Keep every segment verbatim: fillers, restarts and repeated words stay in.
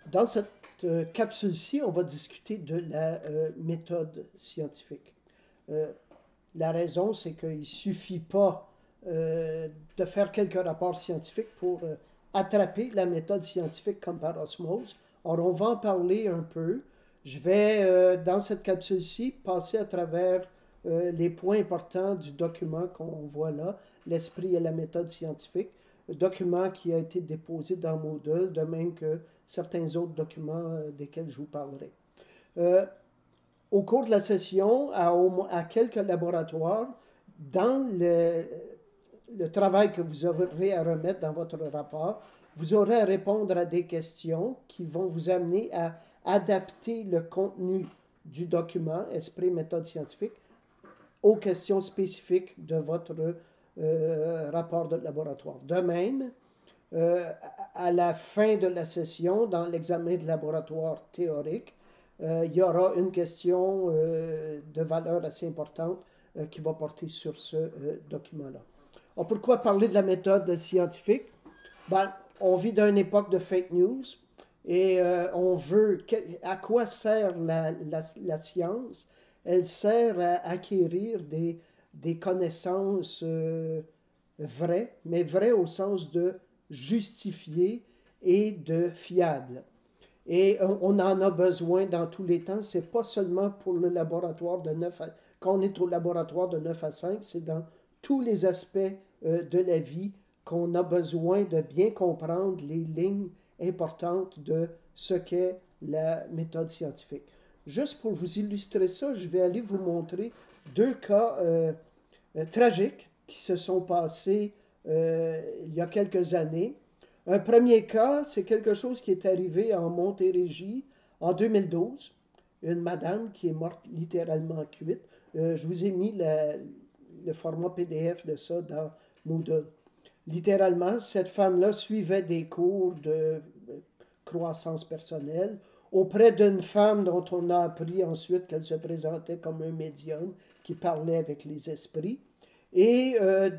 Dans cette euh, capsule-ci, on va discuter de la euh, méthode scientifique. Euh, la raison, c'est qu'il ne suffit pas euh, de faire quelques rapports scientifiques pour euh, attraper la méthode scientifique comme par osmose. Alors, on va en parler un peu. Je vais, euh, dans cette capsule-ci, passer à travers euh, les points importants du document qu'on voit là, l'esprit et la méthode scientifique, document qui a été déposé dans Moodle, de même que certains autres documents euh, desquels je vous parlerai. Euh, au cours de la session, à, au, à quelques laboratoires, dans le, le travail que vous aurez à remettre dans votre rapport, vous aurez à répondre à des questions qui vont vous amener à adapter le contenu du document, esprit, méthode scientifique, aux questions spécifiques de votre euh, rapport de laboratoire. De même, euh, à la fin de la session, dans l'examen de laboratoire théorique, euh, il y aura une question euh, de valeur assez importante euh, qui va porter sur ce euh, document-là. Alors, pourquoi parler de la méthode scientifique? Ben, on vit dans une époque de fake news et euh, on veut... À quoi sert la, la, la science? Elle sert à acquérir des, des connaissances euh, vraies, mais vraies au sens de justifié et de fiable. Et on en a besoin dans tous les temps. Ce n'est pas seulement pour le laboratoire de neuf à... Quand on est au laboratoire de neuf à cinq, c'est dans tous les aspects euh, de la vie qu'on a besoin de bien comprendre les lignes importantes de ce qu'est la méthode scientifique. Juste pour vous illustrer ça, je vais aller vous montrer deux cas euh, euh, tragiques qui se sont passés euh, il y a quelques années. Un premier cas, c'est quelque chose qui est arrivé en Montérégie en deux mille douze. Une madame qui est morte littéralement cuite. Euh, je vous ai mis la, le format P D F de ça dans Moodle. Littéralement, cette femme-là suivait des cours de croissance personnelle auprès d'une femme dont on a appris ensuite qu'elle se présentait comme un médium qui parlait avec les esprits. Et euh,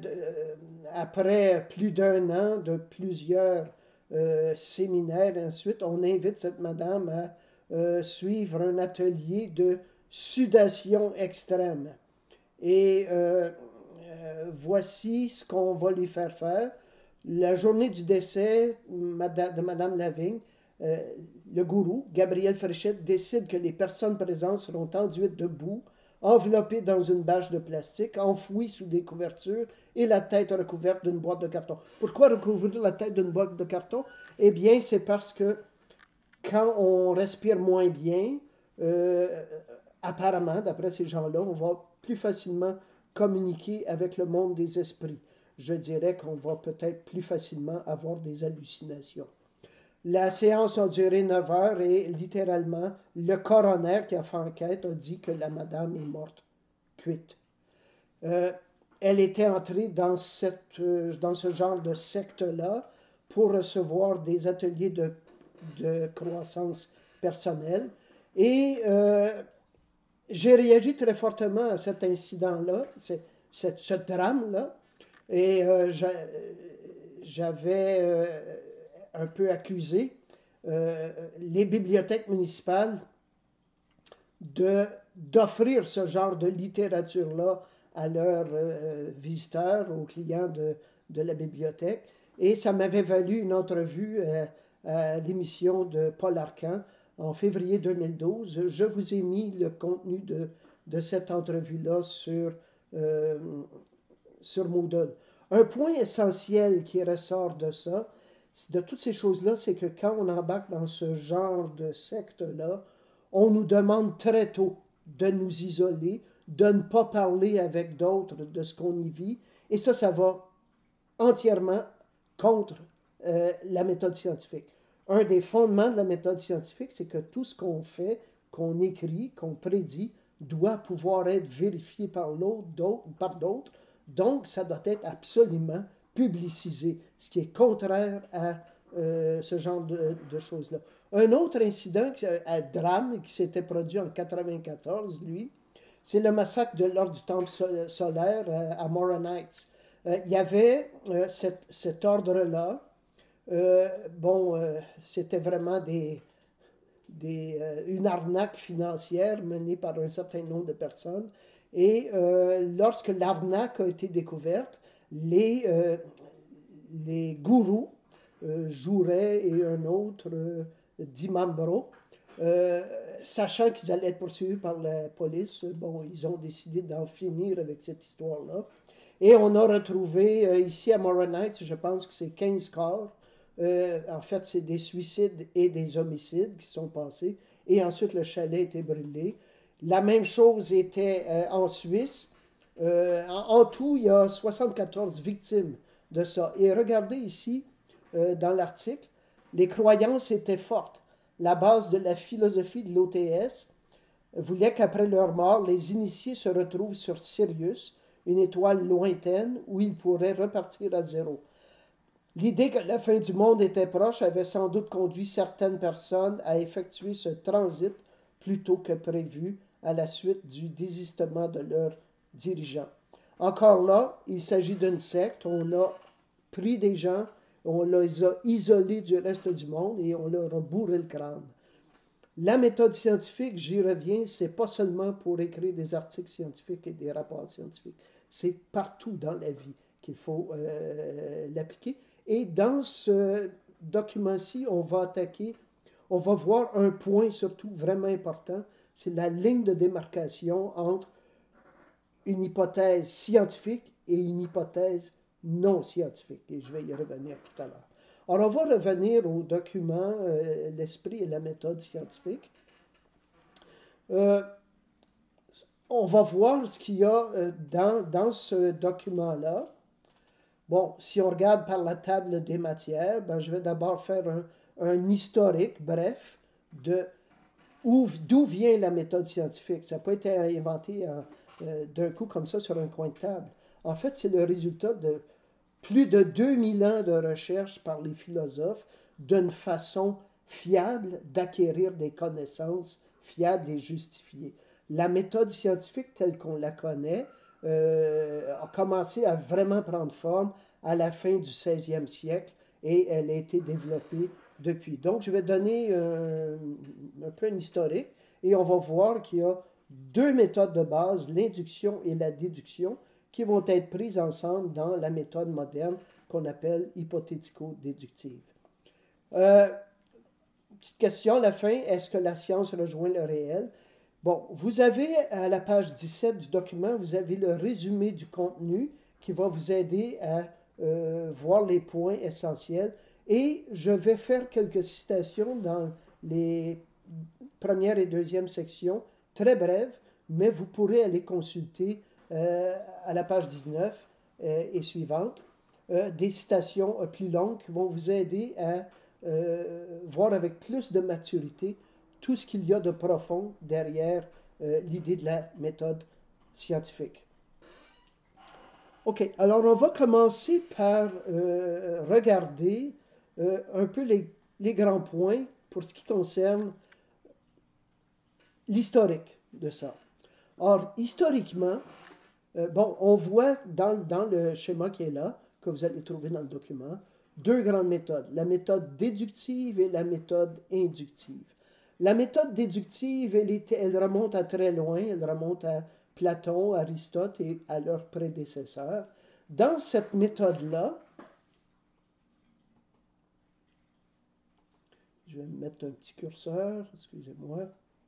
après plus d'un an de plusieurs euh, séminaires, ensuite, on invite cette madame à euh, suivre un atelier de sudation extrême. Et euh, euh, voici ce qu'on va lui faire faire. La journée du décès de Madame Lavigne, euh, le gourou, Gabriel Fréchette, décide que les personnes présentes seront enduites de boue, enveloppées dans une bâche de plastique, enfouies sous des couvertures et la tête recouverte d'une boîte de carton. Pourquoi recouvrir la tête d'une boîte de carton? Eh bien, c'est parce que quand on respire moins bien, euh, apparemment, d'après ces gens-là, on va plus facilement communiquer avec le monde des esprits. Je dirais qu'on va peut-être plus facilement avoir des hallucinations. La séance a duré neuf heures et littéralement, le coroner qui a fait enquête a dit que la madame est morte, cuite. Euh, elle était entrée dans, cette, euh, dans ce genre de secte-là pour recevoir des ateliers de, de croissance personnelle. Et euh, j'ai réagi très fortement à cet incident-là, ce drame-là, et euh, j'avais euh, un peu accusé euh, les bibliothèques municipales de, d'offrir ce genre de littérature-là à leurs euh, visiteurs, aux clients de, de la bibliothèque. Et ça m'avait valu une entrevue euh, à l'émission de Paul Arcand en février deux mille douze. Je vous ai mis le contenu de, de cette entrevue-là sur, euh, sur Moodle. Un point essentiel qui ressort de ça, de toutes ces choses-là, c'est que quand on embarque dans ce genre de secte-là, on nous demande très tôt de nous isoler, de ne pas parler avec d'autres de ce qu'on y vit, et ça, ça va entièrement contre euh, la méthode scientifique. Un des fondements de la méthode scientifique, c'est que tout ce qu'on fait, qu'on écrit, qu'on prédit, doit pouvoir être vérifié par l'autre, d'autres, par d'autres. Donc, ça doit être absolument publicisé, ce qui est contraire à euh, ce genre de, de choses-là. Un autre incident, un drame qui s'était produit en quatre-vingt-quatorze, lui, c'est le massacre de l'ordre du temple solaire euh, à Moronites. Euh, il y avait euh, cet, cet ordre-là. Euh, bon, euh, c'était vraiment des, des, euh, une arnaque financière menée par un certain nombre de personnes. Et euh, lorsque l'arnaque a été découverte, les, euh, les gourous, euh, Jouret et un autre, euh, Dimambro, euh, sachant qu'ils allaient être poursuivis par la police, bon, ils ont décidé d'en finir avec cette histoire-là. Et on a retrouvé euh, ici à Morin Heights, je pense que c'est quinze corps. Euh, en fait, c'est des suicides et des homicides qui sont passés. Et ensuite, le chalet a été brûlé. La même chose était euh, en Suisse. Euh, en, en, tout, il y a soixante-quatorze victimes de ça. Et regardez ici, euh, dans l'article, les croyances étaient fortes. La base de la philosophie de l'O T S voulait qu'après leur mort, les initiés se retrouvent sur Sirius, une étoile lointaine où ils pourraient repartir à zéro. L'idée que la fin du monde était proche avait sans doute conduit certaines personnes à effectuer ce transit plus tôt que prévu à la suite du désistement de leurs dirigeants. Encore là, il s'agit d'une secte. On a pris des gens, on les a isolés du reste du monde et on leur a bourré le crâne. La méthode scientifique, j'y reviens, c'est pas seulement pour écrire des articles scientifiques et des rapports scientifiques. C'est partout dans la vie qu'il faut euh, l'appliquer. Et dans ce document-ci, on va attaquer, on va voir un point surtout vraiment important, c'est la ligne de démarcation entre une hypothèse scientifique et une hypothèse non scientifique. Et je vais y revenir tout à l'heure. Alors, on va revenir au document euh, L'esprit et la méthode scientifique. Euh, on va voir ce qu'il y a euh, dans, dans ce document-là. Bon, si on regarde par la table des matières, ben, je vais d'abord faire un, un historique bref de d'où vient la méthode scientifique. Ça n'a pas été inventé euh, d'un coup comme ça sur un coin de table. En fait, c'est le résultat de plus de deux mille ans de recherche par les philosophes d'une façon fiable d'acquérir des connaissances fiables et justifiées. La méthode scientifique telle qu'on la connaît euh, a commencé à vraiment prendre forme à la fin du seizième siècle et elle a été développée depuis. Donc, je vais donner euh, un peu un historique et on va voir qu'il y a deux méthodes de base, l'induction et la déduction, qui vont être prises ensemble dans la méthode moderne qu'on appelle hypothético-déductive. Euh, petite question à la fin, est-ce que la science rejoint le réel? Bon, vous avez à la page dix-sept du document, vous avez le résumé du contenu qui va vous aider à euh, voir les points essentiels. Et je vais faire quelques citations dans les premières et deuxième sections, très brèves, mais vous pourrez aller consulter euh, à la page dix-neuf euh, et suivante, euh, des citations euh, plus longues qui vont vous aider à euh, voir avec plus de maturité tout ce qu'il y a de profond derrière euh, l'idée de la méthode scientifique. OK, alors on va commencer par euh, regarder euh, un peu les, les grands points pour ce qui concerne l'historique de ça. Or, historiquement, euh, bon, on voit dans, dans le schéma qui est là, que vous allez trouver dans le document, deux grandes méthodes, la méthode déductive et la méthode inductive. La méthode déductive, elle, est, elle remonte à très loin, elle remonte à Platon, Aristote et à leurs prédécesseurs. Dans cette méthode-là, je vais mettre un petit curseur, excusez-moi.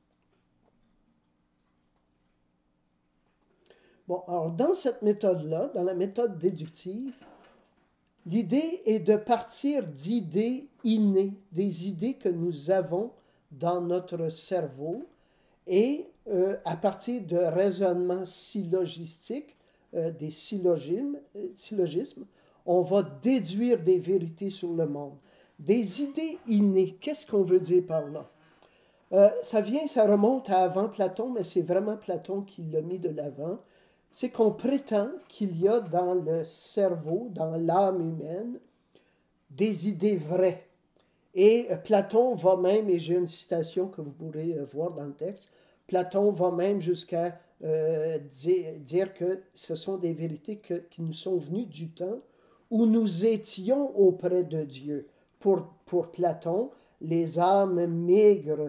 Bon, alors dans cette méthode-là, dans la méthode déductive, l'idée est de partir d'idées innées, des idées que nous avons dans notre cerveau, et euh, à partir de raisonnements syllogistiques, euh, des syllogismes, euh, syllogismes, on va déduire des vérités sur le monde. Des idées innées, qu'est-ce qu'on veut dire par là? Euh, ça vient, ça remonte à avant Platon, mais c'est vraiment Platon qui l'a mis de l'avant. C'est qu'on prétend qu'il y a dans le cerveau, dans l'âme humaine, des idées vraies. Et Platon va même, et j'ai une citation que vous pourrez voir dans le texte, Platon va même jusqu'à euh, dire, dire que ce sont des vérités que, qui nous sont venues du temps où nous étions auprès de Dieu. Pour, pour Platon, les âmes maigres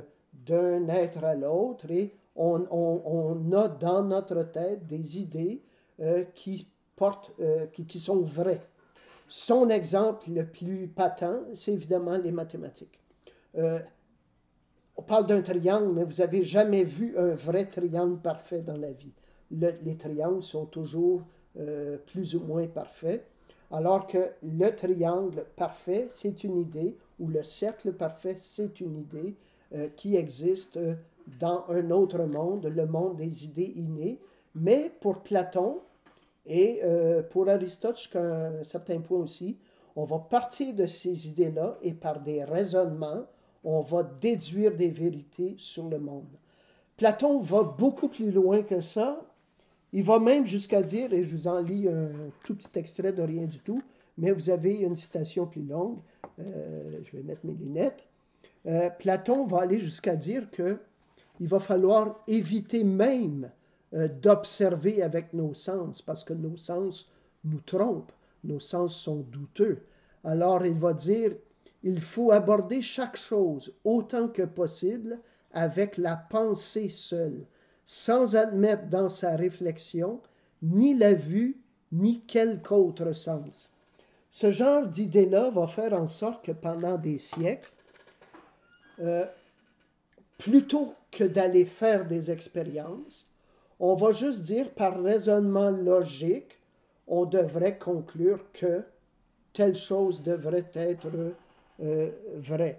d'un être à l'autre et on, on, on, a dans notre tête des idées euh, qui, portent, euh, qui, qui sont vraies. Son exemple le plus patent, c'est évidemment les mathématiques. Euh, on parle d'un triangle, mais vous n'avez jamais vu un vrai triangle parfait dans la vie. Le, les triangles sont toujours euh, plus ou moins parfaits, alors que le triangle parfait, c'est une idée, ou le cercle parfait, c'est une idée euh, qui existe dans un autre monde, le monde des idées innées. Mais pour Platon et euh, pour Aristote, jusqu'à un certain point aussi, on va partir de ces idées-là et par des raisonnements, on va déduire des vérités sur le monde. Platon va beaucoup plus loin que ça. Il va même jusqu'à dire, et je vous en lis un tout petit extrait de rien du tout, mais vous avez une citation plus longue. Euh, je vais mettre mes lunettes. Euh, Platon va aller jusqu'à dire qu'il va falloir éviter même euh, d'observer avec nos sens, parce que nos sens nous trompent, nos sens sont douteux. Alors il va dire, il faut aborder chaque chose autant que possible avec la pensée seule, sans admettre dans sa réflexion ni la vue, ni quelque autre sens. Ce genre d'idée-là va faire en sorte que pendant des siècles, euh, plutôt que d'aller faire des expériences, on va juste dire par raisonnement logique, on devrait conclure que telle chose devrait être euh, vraie.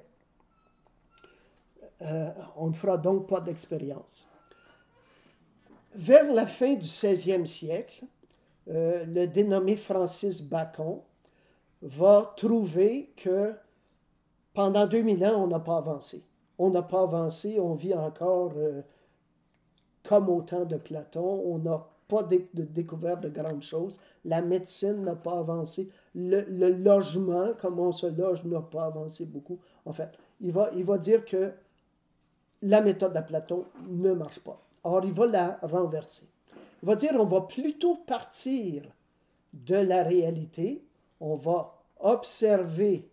Euh, on ne fera donc pas d'expérience. Vers la fin du seizième siècle, euh, le dénommé Francis Bacon va trouver que pendant deux mille ans, on n'a pas avancé. On n'a pas avancé, on vit encore euh, comme au temps de Platon, on n'a pas de, de découvert de grandes choses. La médecine n'a pas avancé. Le, le logement, comme on se loge, n'a pas avancé beaucoup. En fait, il va, il va dire que la méthode de Platon ne marche pas. Or, il va la renverser. Il va dire on va plutôt partir de la réalité, on va observer,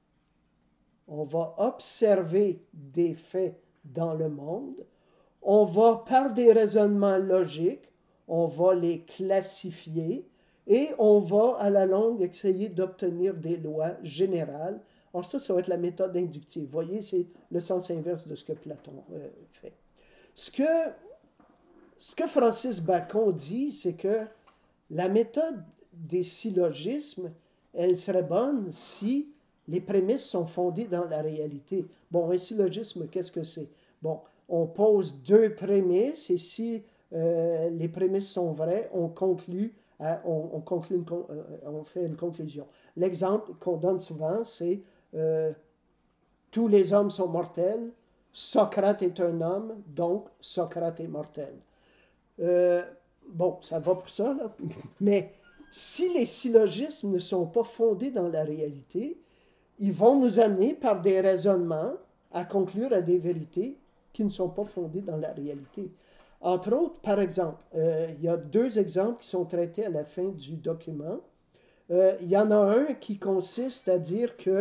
on va observer des faits dans le monde, on va, par des raisonnements logiques, on va les classifier et on va, à la longue, essayer d'obtenir des lois générales. Alors ça, ça va être la méthode inductive. Vous voyez, c'est le sens inverse de ce que Platon euh, fait. Ce que, ce que Francis Bacon dit, c'est que la méthode des syllogismes, elle serait bonne si les prémices sont fondées dans la réalité. Bon, un syllogisme, qu'est-ce que c'est? Bon, on pose deux prémices et si euh, les prémices sont vraies, on conclut, à, on, on, conclut une, euh, on fait une conclusion. L'exemple qu'on donne souvent, c'est euh, tous les hommes sont mortels, Socrate est un homme, donc Socrate est mortel. Euh, bon, ça va pour ça, là. Mais si les syllogismes ne sont pas fondés dans la réalité, ils vont nous amener par des raisonnements à conclure à des vérités qui ne sont pas fondées dans la réalité. Entre autres, par exemple, euh, il y a deux exemples qui sont traités à la fin du document. Euh, il y en a un qui consiste à dire que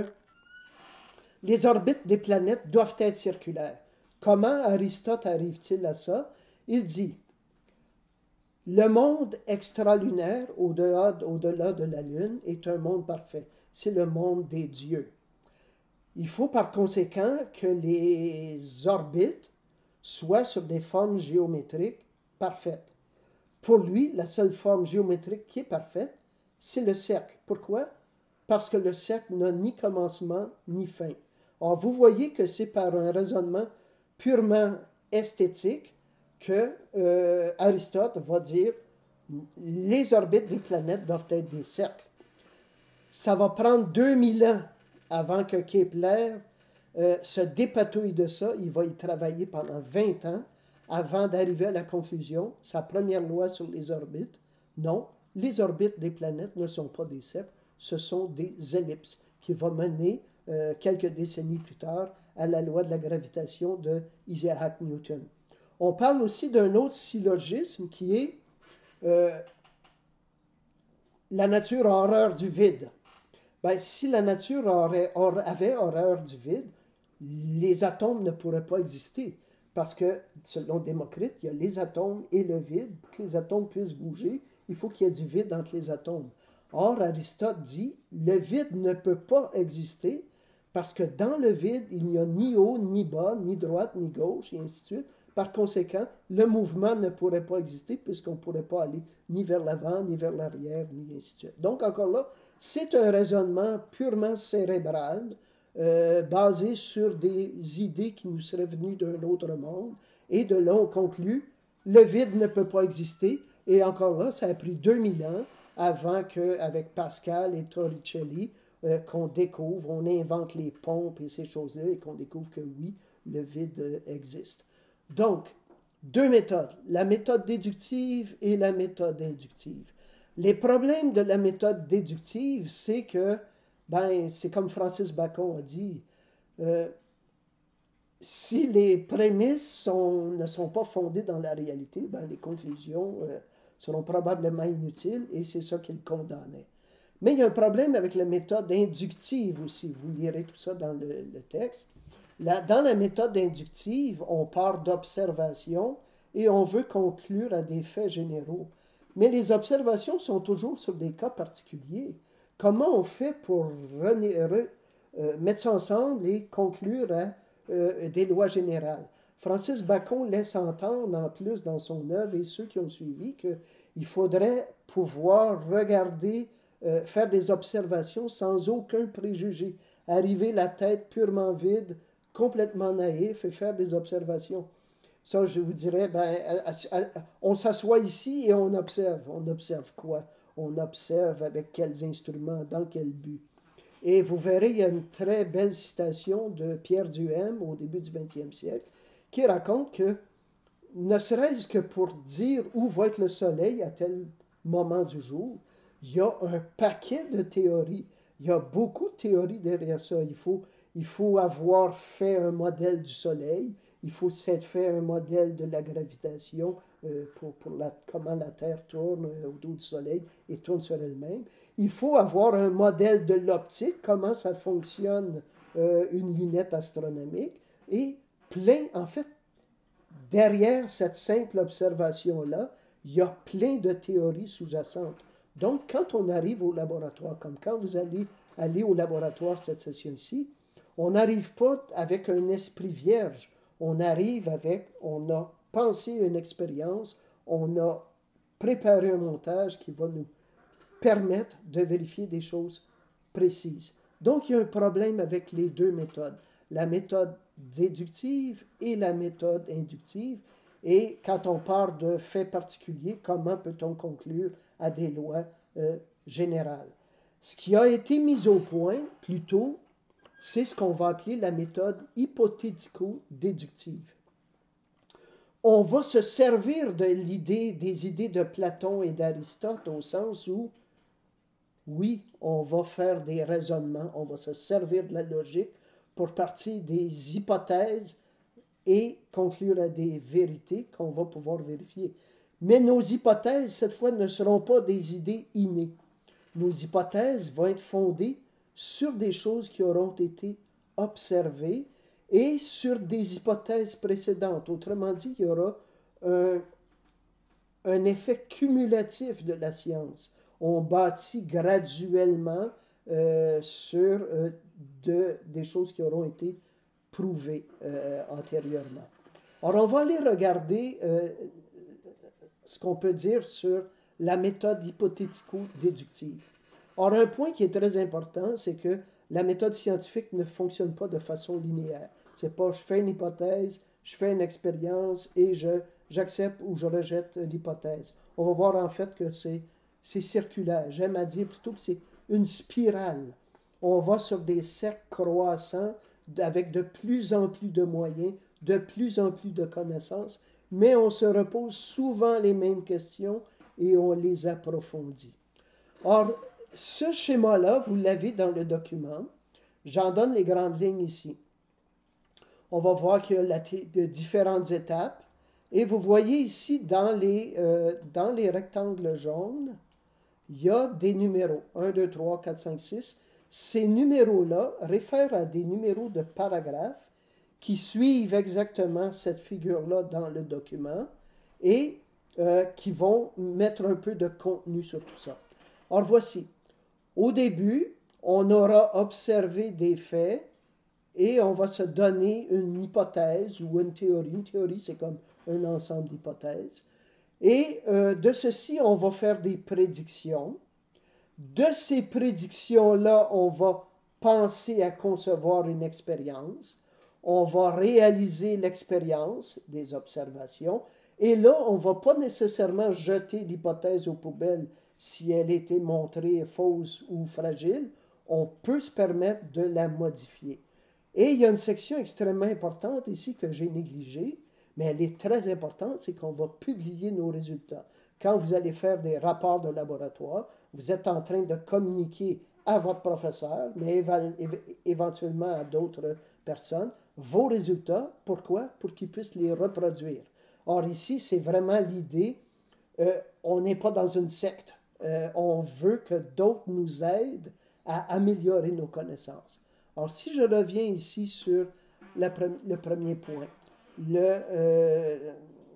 les orbites des planètes doivent être circulaires. Comment Aristote arrive-t-il à ça? Il dit, le monde extralunaire, au-delà, au-delà de la Lune, est un monde parfait. C'est le monde des dieux. Il faut par conséquent que les orbites soient sur des formes géométriques parfaites. Pour lui, la seule forme géométrique qui est parfaite, c'est le cercle. Pourquoi? Parce que le cercle n'a ni commencement ni fin. Or, vous voyez que c'est par un raisonnement purement esthétique que euh, Aristote va dire les orbites des planètes doivent être des cercles. Ça va prendre deux mille ans avant que Kepler euh, se dépatouille de ça. Il va y travailler pendant vingt ans avant d'arriver à la conclusion, sa première loi sur les orbites. Non, les orbites des planètes ne sont pas des cercles, ce sont des ellipses, qui va mener euh, quelques décennies plus tard à la loi de la gravitation de Isaac Newton. On parle aussi d'un autre syllogisme qui est euh, la nature a horreur du vide. Ben, si la nature aurait, or, avait horreur du vide, les atomes ne pourraient pas exister. Parce que, selon Démocrite, il y a les atomes et le vide. Pour que les atomes puissent bouger, il faut qu'il y ait du vide entre les atomes. Or, Aristote dit, le vide ne peut pas exister parce que dans le vide, il n'y a ni haut, ni bas, ni droite, ni gauche, et ainsi de suite. Par conséquent, le mouvement ne pourrait pas exister puisqu'on ne pourrait pas aller ni vers l'avant, ni vers l'arrière, ni ainsi de suite. Donc, encore là, c'est un raisonnement purement cérébral, euh, basé sur des idées qui nous seraient venues d'un autre monde. Et de là, on conclut, le vide ne peut pas exister. Et encore là, ça a pris deux mille ans avant qu'avec Pascal et Torricelli, euh, qu'on découvre, on invente les pompes et ces choses-là, et qu'on découvre que oui, le vide euh, existe. Donc, deux méthodes, la méthode déductive et la méthode inductive. Les problèmes de la méthode déductive, c'est que, ben, c'est comme Francis Bacon a dit, euh, si les prémices sont, ne sont pas fondées dans la réalité, ben, les conclusions euh, seront probablement inutiles et c'est ça qu'il condamnait. Mais il y a un problème avec la méthode inductive aussi. Vous lirez tout ça dans le, le texte. La, dans la méthode inductive, on part d'observations et on veut conclure à des faits généraux. Mais les observations sont toujours sur des cas particuliers. Comment on fait pour re, re, euh, mettre ça ensemble et conclure à euh, des lois générales? Francis Bacon laisse entendre en plus dans son œuvre et ceux qui ont suivi qu'il faudrait pouvoir regarder, euh, faire des observations sans aucun préjugé, arriver la tête purement vide, complètement naïf et faire des observations. Ça, je vous dirais, ben, on s'assoit ici et on observe. On observe quoi? On observe avec quels instruments, dans quel but. Et vous verrez, il y a une très belle citation de Pierre Duhem au début du vingtième siècle qui raconte que, ne serait-ce que pour dire où va être le soleil à tel moment du jour, il y a un paquet de théories. Il y a beaucoup de théories derrière ça. Il faut, il faut avoir fait un modèle du soleil. Il faut s'être fait un modèle de la gravitation euh, pour, pour la, comment la Terre tourne euh, autour du Soleil et tourne sur elle-même. Il faut avoir un modèle de l'optique, comment ça fonctionne euh, une lunette astronomique. Et plein, en fait, derrière cette simple observation-là, il y a plein de théories sous-jacentes. Donc, quand on arrive au laboratoire, comme quand vous allez aller au laboratoire cette session-ci, on n'arrive pas avec un esprit vierge. On arrive avec, on a pensé une expérience, on a préparé un montage qui va nous permettre de vérifier des choses précises. Donc, il y a un problème avec les deux méthodes, la méthode déductive et la méthode inductive. Et quand on part de faits particuliers, comment peut-on conclure à des lois euh, générales? Ce qui a été mis au point plus tôt, c'est ce qu'on va appeler la méthode hypothético-déductive. On va se servir de l'idée, des idées de Platon et d'Aristote au sens où, oui, on va faire des raisonnements, on va se servir de la logique pour partir des hypothèses et conclure à des vérités qu'on va pouvoir vérifier. Mais nos hypothèses, cette fois, ne seront pas des idées innées. Nos hypothèses vont être fondées sur des choses qui auront été observées et sur des hypothèses précédentes. Autrement dit, il y aura un, un effet cumulatif de la science. On bâtit graduellement euh, sur euh, de, des choses qui auront été prouvées euh, antérieurement. Alors, on va aller regarder euh, ce qu'on peut dire sur la méthode hypothético-déductive. Or, un point qui est très important, c'est que la méthode scientifique ne fonctionne pas de façon linéaire. C'est pas je fais une hypothèse, je fais une expérience et je, j'accepte ou je rejette l'hypothèse. On va voir en fait que c'est, c'est circulaire. J'aime à dire plutôt que c'est une spirale. On va sur des cercles croissants avec de plus en plus de moyens, de plus en plus de connaissances, mais on se repose souvent les mêmes questions et on les approfondit. Or, ce schéma-là, vous l'avez dans le document. J'en donne les grandes lignes ici. On va voir qu'il y a la de différentes étapes. Et vous voyez ici, dans les, euh, dans les rectangles jaunes, il y a des numéros. un, deux, trois, quatre, cinq, six. Ces numéros-là réfèrent à des numéros de paragraphes qui suivent exactement cette figure-là dans le document et euh, qui vont mettre un peu de contenu sur tout ça. Alors voici, au début, on aura observé des faits et on va se donner une hypothèse ou une théorie. Une théorie, c'est comme un ensemble d'hypothèses. Et euh, de ceci, on va faire des prédictions. De ces prédictions-là, on va penser à concevoir une expérience. On va réaliser l'expérience des observations. Et là, on ne va pas nécessairement jeter l'hypothèse aux poubelles si elle était montrée fausse ou fragile. On peut se permettre de la modifier. Et il y a une section extrêmement importante ici que j'ai négligée, mais elle est très importante, c'est qu'on va publier nos résultats. Quand vous allez faire des rapports de laboratoire, vous êtes en train de communiquer à votre professeur, mais éventuellement à d'autres personnes, vos résultats. Pourquoi? Pour qu'ils puissent les reproduire. Or ici, c'est vraiment l'idée, euh, on n'est pas dans une secte. Euh, on veut que d'autres nous aident à améliorer nos connaissances. Alors, si je reviens ici sur la pre- le premier point, le, euh,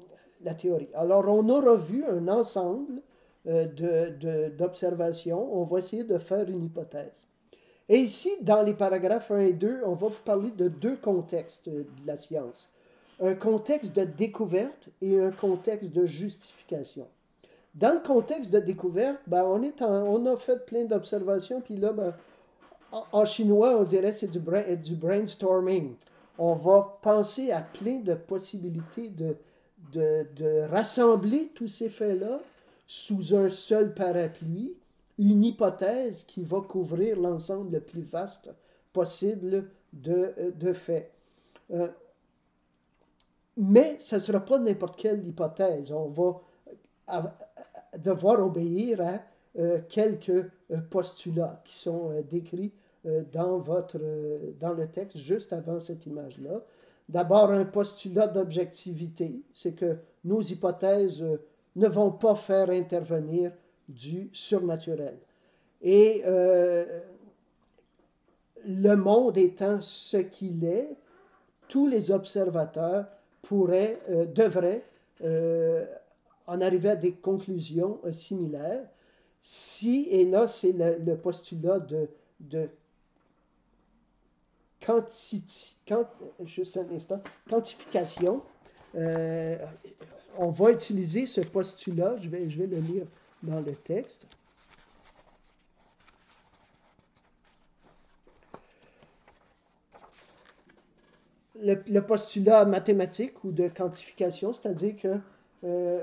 la théorie. Alors, on aura vu un ensemble euh, de, de, d'observations. On va essayer de faire une hypothèse. Et ici, dans les paragraphes un et deux, on va vous parler de deux contextes de la science. Un contexte de découverte et un contexte de justification. Dans le contexte de découverte, ben, on, est en, on a fait plein d'observations, puis là, ben, en, en chinois, on dirait que c'est du, brain, du brainstorming. On va penser à plein de possibilités de, de, de rassembler tous ces faits-là sous un seul parapluie, une hypothèse qui va couvrir l'ensemble le plus vaste possible de, de faits. Euh, mais ce ne sera pas n'importe quelle hypothèse. On va devoir obéir à euh, quelques euh, postulats qui sont euh, décrits euh, dans, votre, euh, dans le texte juste avant cette image-là. D'abord, un postulat d'objectivité, c'est que nos hypothèses euh, ne vont pas faire intervenir du surnaturel. Et euh, le monde étant ce qu'il est, tous les observateurs pourraient, euh, devraient euh, en arriver à des conclusions euh, similaires. Si, et là, c'est le, le postulat de, de quanti, quant, juste un instant, quantification. Euh, on va utiliser ce postulat, je vais, je vais le lire dans le texte. Le, le postulat mathématique ou de quantification, c'est-à-dire que euh,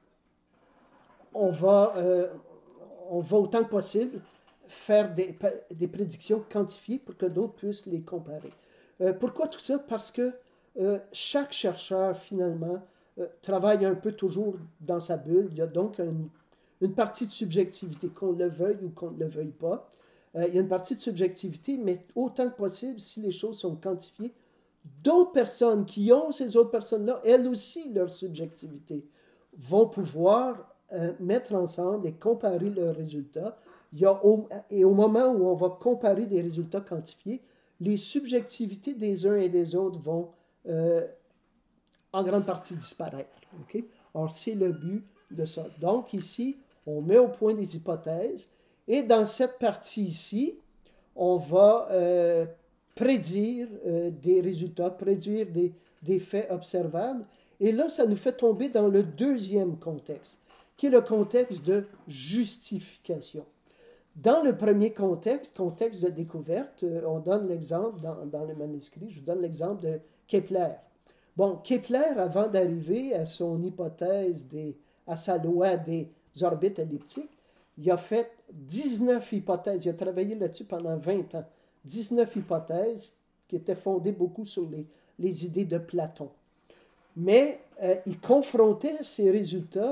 on va, euh, on va autant que possible faire des, des prédictions quantifiées pour que d'autres puissent les comparer. Euh, pourquoi tout ça? Parce que euh, chaque chercheur, finalement, euh, travaille un peu toujours dans sa bulle. Il y a donc une, une partie de subjectivité, qu'on le veuille ou qu'on ne le veuille pas. Euh, il y a une partie de subjectivité, mais autant que possible, si les choses sont quantifiées, d'autres personnes qui ont ces autres personnes-là, elles aussi, leur subjectivité, vont pouvoir euh, mettre ensemble et comparer leurs résultats. Il y a au, et au moment où on va comparer des résultats quantifiés, les subjectivités des uns et des autres vont euh, en grande partie disparaître. Okay? Alors, c'est le but de ça. Donc, ici, on met au point des hypothèses et dans cette partie ici, on va euh, prédire euh, des résultats, prédire des, des faits observables. Et là, ça nous fait tomber dans le deuxième contexte, qui est le contexte de justification. Dans le premier contexte, contexte de découverte, euh, on donne l'exemple dans, dans le manuscrit, je vous donne l'exemple de Kepler. Bon, Kepler, avant d'arriver à son hypothèse, des, à sa loi des orbites elliptiques, il a fait dix-neuf hypothèses. Il a travaillé là-dessus pendant vingt ans. dix-neuf hypothèses qui étaient fondées beaucoup sur les, les idées de Platon. Mais euh, il confrontait ces résultats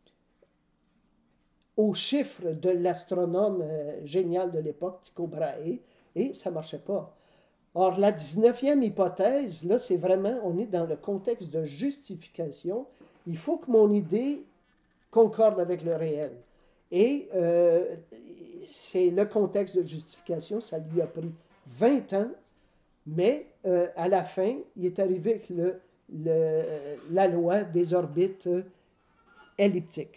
aux chiffres de l'astronome euh, génial de l'époque, Tycho Brahe, et ça ne marchait pas. Or, la dix-neuvième hypothèse, là, c'est vraiment, on est dans le contexte de justification. Il faut que mon idée concorde avec le réel. Et euh, c'est le contexte de justification, ça lui a pris vingt ans, mais euh, à la fin, il est arrivé avec le, le, la loi des orbites elliptiques.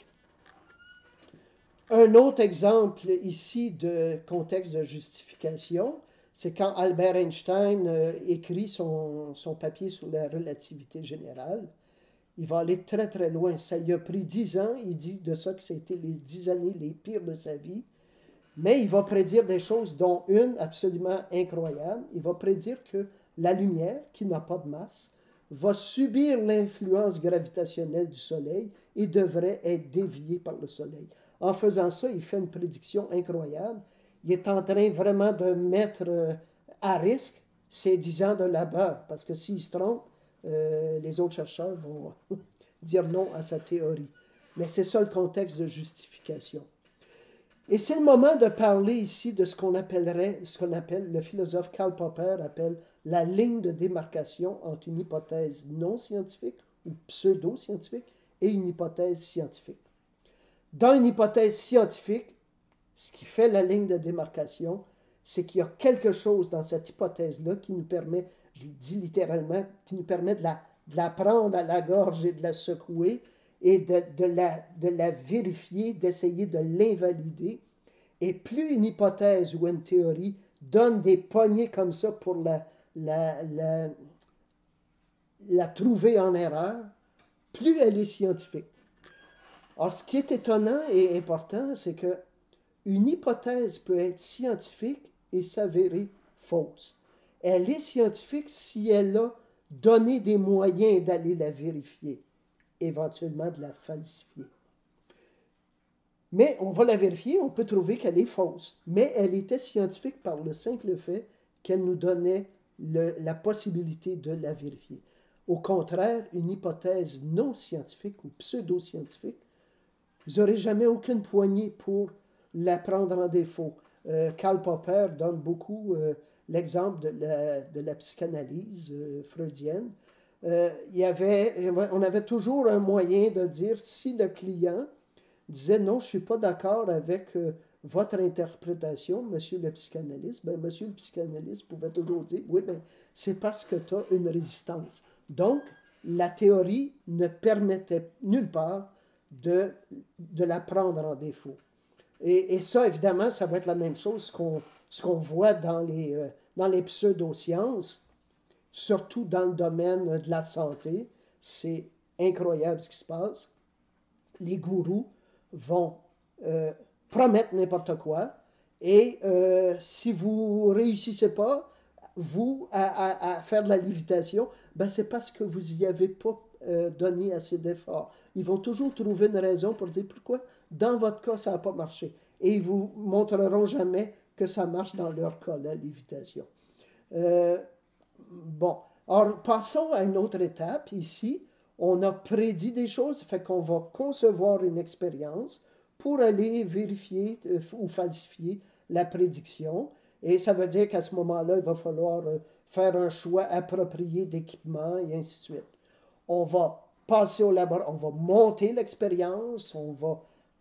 Un autre exemple ici de contexte de justification, c'est quand Albert Einstein euh, écrit son, son papier sur la relativité générale. Il va aller très très loin. Ça lui a pris dix ans. Il dit de ça que c'était les dix années les pires de sa vie. Mais il va prédire des choses, dont une absolument incroyable. Il va prédire que la lumière, qui n'a pas de masse, va subir l'influence gravitationnelle du Soleil et devrait être déviée par le Soleil. En faisant ça, il fait une prédiction incroyable. Il est en train vraiment de mettre à risque ses dix ans de labeur, parce que s'il se trompe, euh, les autres chercheurs vont dire non à sa théorie. Mais c'est ça le contexte de justification. Et c'est le moment de parler ici de ce qu'on appellerait, ce qu'on appelle, le philosophe Karl Popper appelle la ligne de démarcation entre une hypothèse non scientifique ou pseudo-scientifique et une hypothèse scientifique. Dans une hypothèse scientifique, ce qui fait la ligne de démarcation, c'est qu'il y a quelque chose dans cette hypothèse-là qui nous permet, je le dis littéralement, qui nous permet de la, de la prendre à la gorge et de la secouer et de, de, la, de la vérifier, d'essayer de l'invalider. Et plus une hypothèse ou une théorie donne des poignées comme ça pour la, la, la, la trouver en erreur, plus elle est scientifique. Alors, ce qui est étonnant et important, c'est que une hypothèse peut être scientifique et s'avérer fausse. Elle est scientifique si elle a donné des moyens d'aller la vérifier, éventuellement de la falsifier. Mais on va la vérifier, on peut trouver qu'elle est fausse. Mais elle était scientifique par le simple fait qu'elle nous donnait le, la possibilité de la vérifier. Au contraire, une hypothèse non scientifique ou pseudo-scientifique, vous n'aurez jamais aucune poignée pour la prendre en défaut. Euh, Karl Popper donne beaucoup euh, l'exemple de la, de la psychanalyse euh, freudienne. Euh, il y avait, on avait toujours un moyen de dire si le client disait non, je ne suis pas d'accord avec euh, votre interprétation, monsieur le psychanalyste, ben, monsieur le psychanalyste pouvait toujours dire oui, ben, c'est parce que tu as une résistance. Donc, la théorie ne permettait nulle part de, de la prendre en défaut. Et, et ça, évidemment, ça va être la même chose ce qu'on ce qu'on voit dans les, euh, dans les pseudosciences, surtout dans le domaine de la santé. C'est incroyable ce qui se passe. Les gourous vont euh, promettre n'importe quoi et euh, si vous ne réussissez pas, vous, à, à, à faire de la lévitation, ben c'est parce que vous n'y avez pas euh, donné assez d'efforts. Ils vont toujours trouver une raison pour dire pourquoi, dans votre cas, ça n'a pas marché. Et ils ne vous montreront jamais que ça marche dans leur cas, la lévitation. Euh, bon, alors passons à une autre étape. Ici, on a prédit des choses, fait qu'on va concevoir une expérience pour aller vérifier euh, ou falsifier la prédiction. Et ça veut dire qu'à ce moment-là, il va falloir euh, faire un choix approprié d'équipement et ainsi de suite. On va passer au laboratoire, on va monter l'expérience, on va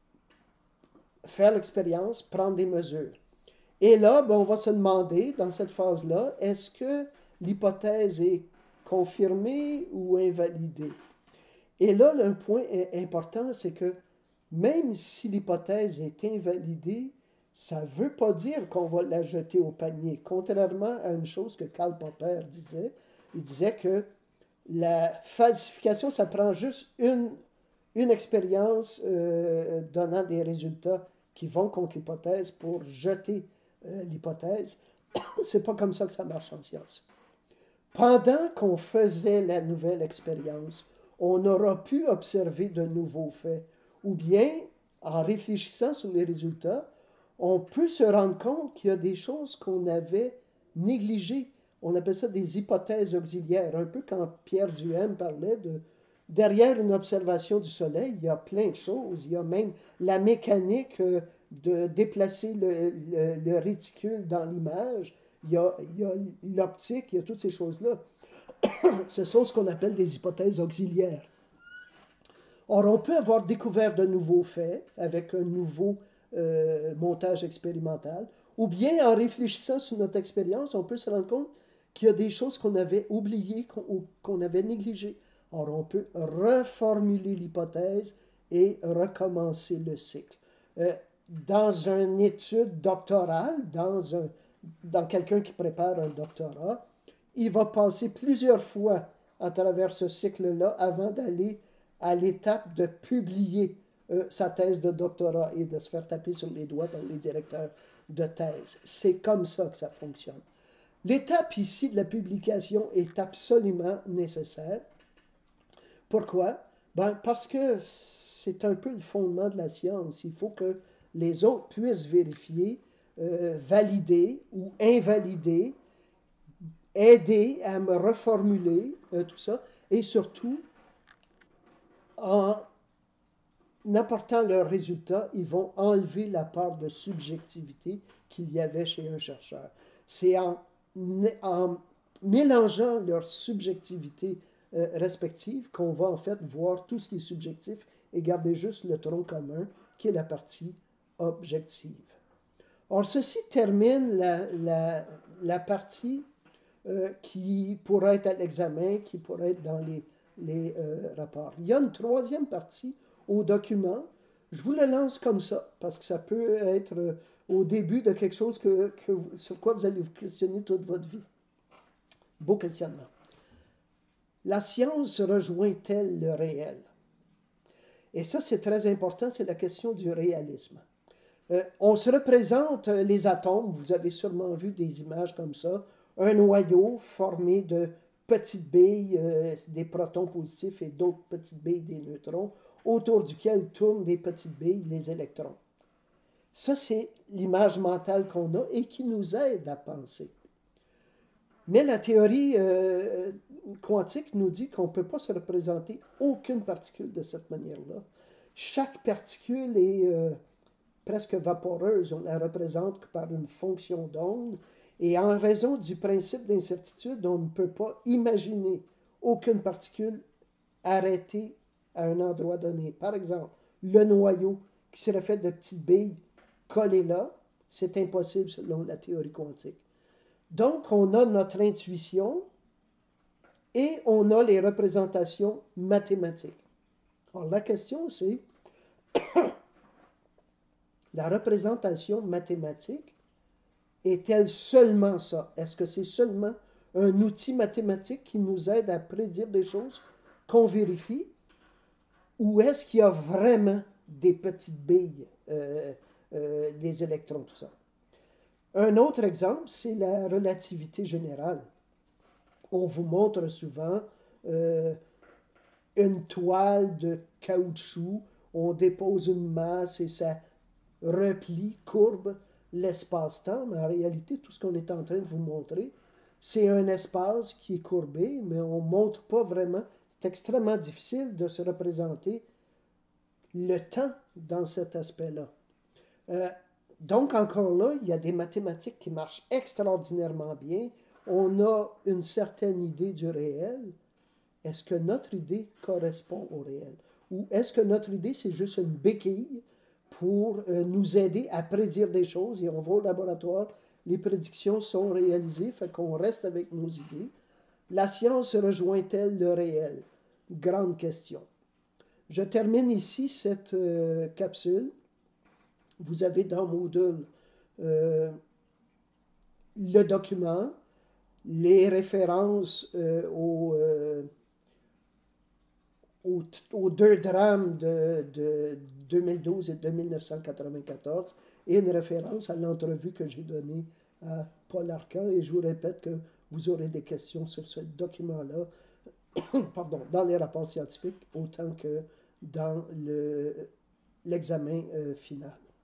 faire l'expérience, prendre des mesures. Et là, ben, on va se demander, dans cette phase-là, est-ce que l'hypothèse est confirmée ou invalidée? Et là, un point important, c'est que même si l'hypothèse est invalidée, ça ne veut pas dire qu'on va la jeter au panier. Contrairement à une chose que Karl Popper disait, il disait que la falsification, ça prend juste une, une expérience euh, donnant des résultats qui vont contre l'hypothèse pour jeter euh, l'hypothèse. C'est pas comme ça que ça marche en science. Pendant qu'on faisait la nouvelle expérience, on aura pu observer de nouveaux faits. Ou bien, en réfléchissant sur les résultats, on peut se rendre compte qu'il y a des choses qu'on avait négligées. On appelle ça des hypothèses auxiliaires. Un peu quand Pierre Duhem parlait de derrière une observation du Soleil, il y a plein de choses. Il y a même la mécanique de déplacer le, le, le réticule dans l'image. Il y a, il y a l'optique, il y a toutes ces choses-là. Ce sont ce qu'on appelle des hypothèses auxiliaires. Or, on peut avoir découvert de nouveaux faits avec un nouveau euh, montage expérimental, ou bien en réfléchissant sur notre expérience, on peut se rendre compte qu'il y a des choses qu'on avait oubliées qu'on, ou qu'on avait négligées. Or, on peut reformuler l'hypothèse et recommencer le cycle. Euh, dans une étude doctorale, dans, un, dans quelqu'un qui prépare un doctorat, il va passer plusieurs fois à travers ce cycle-là avant d'aller à l'étape de publier euh, sa thèse de doctorat et de se faire taper sur les doigts par les directeurs de thèse. C'est comme ça que ça fonctionne. L'étape ici de la publication est absolument nécessaire. Pourquoi? Ben, parce que c'est un peu le fondement de la science. Il faut que les autres puissent vérifier, euh, valider ou invalider, aider à me reformuler euh, tout ça, et surtout, en apportant leurs résultats, ils vont enlever la part de subjectivité qu'il y avait chez un chercheur. C'est en, en mélangeant leurs subjectivités euh, respectives qu'on va en fait voir tout ce qui est subjectif et garder juste le tronc commun qui est la partie objective. Or, ceci termine la, la, la partie euh, qui pourrait être à l'examen, qui pourrait être dans les, les euh, rapports. Il y a une troisième partie au document. Je vous le lance comme ça, parce que ça peut être euh, au début de quelque chose que, que, sur quoi vous allez vous questionner toute votre vie. Beau questionnement. La science rejoint-elle le réel? Et ça, c'est très important, c'est la question du réalisme. Euh, on se représente euh, les atomes, vous avez sûrement vu des images comme ça, un noyau formé de petites billes, euh, des protons positifs et d'autres petites billes, des neutrons, autour duquel tournent des petites billes, les électrons. Ça, c'est l'image mentale qu'on a et qui nous aide à penser. Mais la théorie euh, quantique nous dit qu'on ne peut pas se représenter aucune particule de cette manière-là. Chaque particule est euh, presque vaporeuse, on la représente par une fonction d'onde, et en raison du principe d'incertitude, on ne peut pas imaginer aucune particule arrêtée à un endroit donné. Par exemple, le noyau qui serait fait de petites billes collées là, c'est impossible selon la théorie quantique. Donc, on a notre intuition et on a les représentations mathématiques. Alors, la question, c'est la représentation mathématique est-elle seulement ça? Est-ce que c'est seulement un outil mathématique qui nous aide à prédire des choses qu'on vérifie? Ou est-ce qu'il y a vraiment des petites billes, euh, euh, des électrons, tout ça? Un autre exemple, c'est la relativité générale. On vous montre souvent euh, une toile de caoutchouc, on dépose une masse et ça replie, courbe l'espace-temps, mais en réalité, tout ce qu'on est en train de vous montrer, c'est un espace qui est courbé, mais on ne montre pas vraiment. C'est extrêmement difficile de se représenter le temps dans cet aspect-là. Euh, donc, encore là, il y a des mathématiques qui marchent extraordinairement bien. On a une certaine idée du réel. Est-ce que notre idée correspond au réel? Ou est-ce que notre idée, c'est juste une béquille pour euh, nous aider à prédire des choses et on va au laboratoire, les prédictions sont réalisées, fait qu'on reste avec nos idées. La science rejoint-elle le réel? Grande question. Je termine ici cette euh, capsule. Vous avez dans Moodle euh, le document, les références euh, aux, euh, aux, aux, deux drames de, de deux mille douze et de mille neuf cent quatre-vingt-quatorze et une référence à l'entrevue que j'ai donnée à Paul Arcand. Et je vous répète que vous aurez des questions sur ce document-là, pardon, dans les rapports scientifiques autant que dans le, l'examen euh, final.